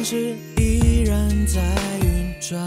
市依然在运转，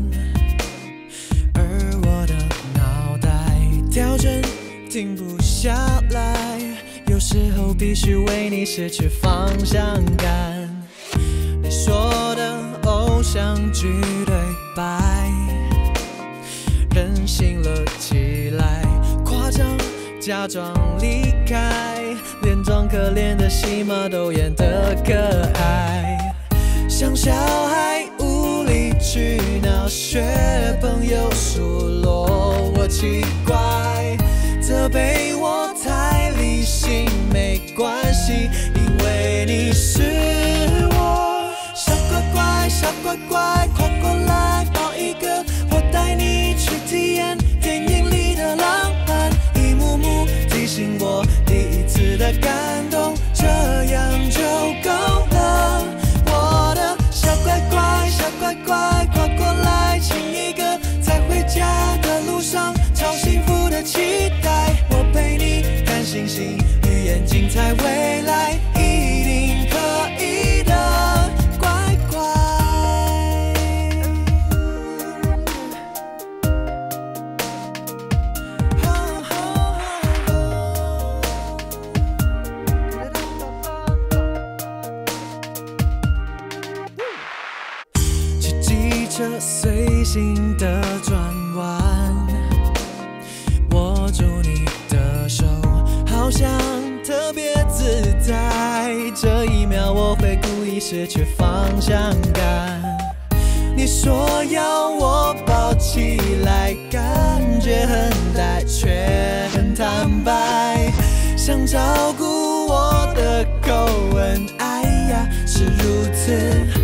而我的脑袋跳针停不下来，有时候必须为你失去方向感。你说的偶像剧对白，任性了起来，夸张假装离开，连装可怜的戏码都演得可爱，像小孩无理取闹，学朋友数落我奇怪，责备我太理性，没关系，因为你是我小乖乖，小乖乖，快过来抱一个，我带你去体验电影里的浪漫，一幕幕提醒我第一次的感动，这样就够了。我的小乖乖，小乖乖，快过来亲一个，在回家的路上超幸福的期待，我陪你看星星，预言精彩未来，一定可以的，乖乖。骑机车随性的转弯，握住你的手，好像特别自在，这一秒我会故意失去方向感。你说要我抱起来，感觉很呆却很坦白，想照顾我的口吻，哎呀是如此